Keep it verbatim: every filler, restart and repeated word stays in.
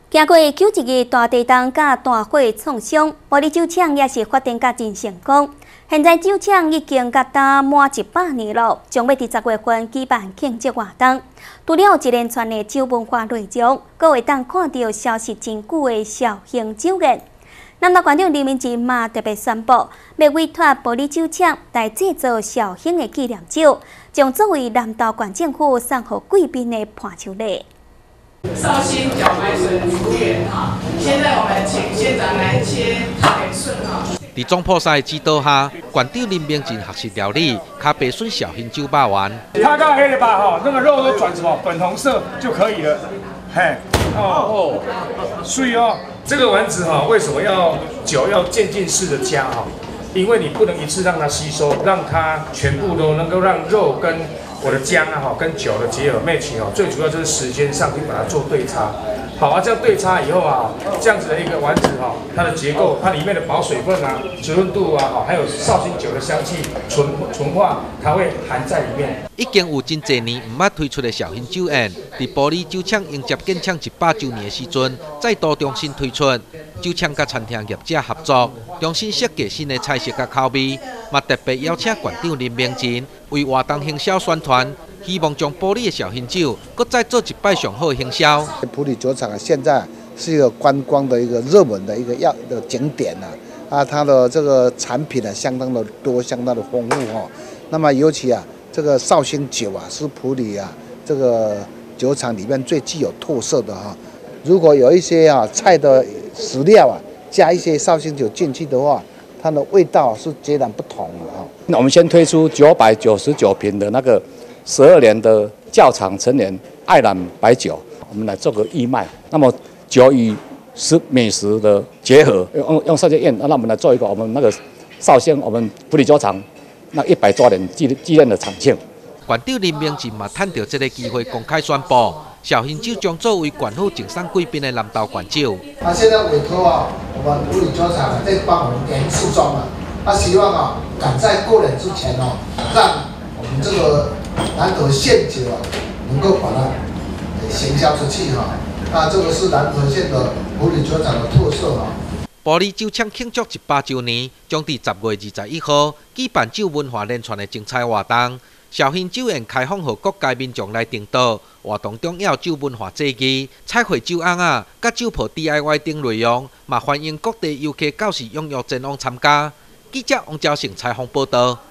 经过九一日大地震甲大火创伤，玻璃酒厂也是发展甲真成功。现在酒厂已经甲打满一百年了，将要伫十月份举办庆祝活动。除了一连串的酒文化内容，阁会当看到消息真久的小型酒宴。南投县长林明珍嘛特别宣布，要委托玻璃酒厂来制作小型的纪念酒，将作为南投县政府送予贵宾的伴手礼。 绍兴茭白笋服务员哈，现在我们请县长来切白笋哈。 在总铺师指导下，馆长林明珍学习料理咖白笋小型酒肉丸。 它刚黑了吧哈，那个肉都转什么粉红色就可以了。嘿，哦哦，所以哦，这个丸子哈，为什么要酒要渐进式的加哈？因为你不能一次让它吸收，让它全部都能够让肉跟 我的姜啊，哈，跟酒的结合 match 哦，最主要就是时间上去把它做对差。好啊，这样对差以后啊，这样子的一个丸子哈，它的结构，它里面的保水分啊、水分度啊，哈，还有绍兴酒的香气纯纯化，它会含在里面。 已经有真侪年唔捌推出的小型酒宴，在玻璃酒厂迎接建厂一百周年的时阵，再度重新推出。酒厂甲餐厅业者合作，重新设计新的菜色甲口味，嘛特别邀请馆长林明珍为活动行销宣传。 希望将玻璃的小型酒，搁再做一摆上好的行销。 埔里酒厂啊，现在是一个观光的一个热门的一个要的景点呐、啊，啊，它的这个产品呢、啊，相当的多，相当的丰富哈、哦。那么尤其啊，这个绍兴酒啊，是埔里啊这个酒厂里面最具有特色的哈、啊。如果有一些啊菜的食料啊，加一些绍兴酒进去的话，它的味道是截然不同的哈、啊。 那我们先推出九百九十九瓶的那个 十二年的窖藏陈年爱兰白酒，我们来做个义卖。那么酒与食美食的结合，用用设计宴，那我们来做一个我们那个绍兴我们埔里酒厂那一百周年纪纪念的场庆。 馆长林明珍嘛，趁到这个机会公开宣布，小型酒将作为县府竞送贵宾的南投县酒。 他现在委托啊，我们埔里酒厂在帮我们研制装了，他希望啊，赶在过年之前哦，让我们这个 南投县酒啊，能够把它行销出去哈、啊，那这个是南投县的埔里酒厂的特色哈、啊。 玻璃酒厂庆祝一百周年，将伫十月二十一号举办酒文化连串的精彩活动。小型酒宴开放予各界民众来订到，活动中要酒文化祭技、彩绘酒甕啊，甲酒铺 D I Y 等内容，嘛欢迎各地游客到时踊跃前往参加。记者王兆成采访报道。